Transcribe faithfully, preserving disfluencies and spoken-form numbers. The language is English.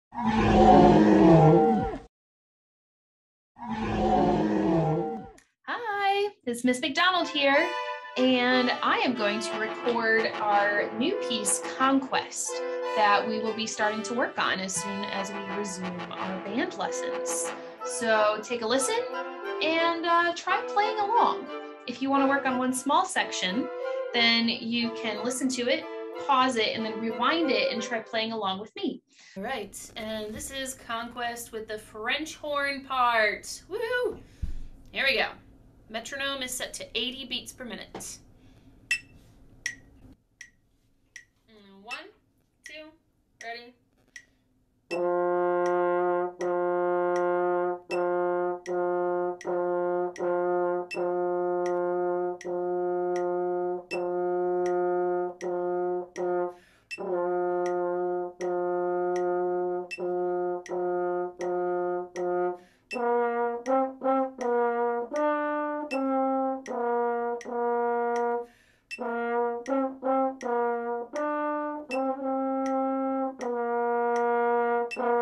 Hi, it's Miss McDonald here, and I am going to record our new piece, Conquest, that we will be starting to work on as soon as we resume our band lessons. So take a listen and uh, try playing along. If you want to work on one small section, then you can listen to it, pause it, and then rewind it and try playing along with me. All right, and this is Conquest with the French horn part. Woohoo! Here we go. Metronome is set to eighty beats per minute. One, two, ready? Thank you.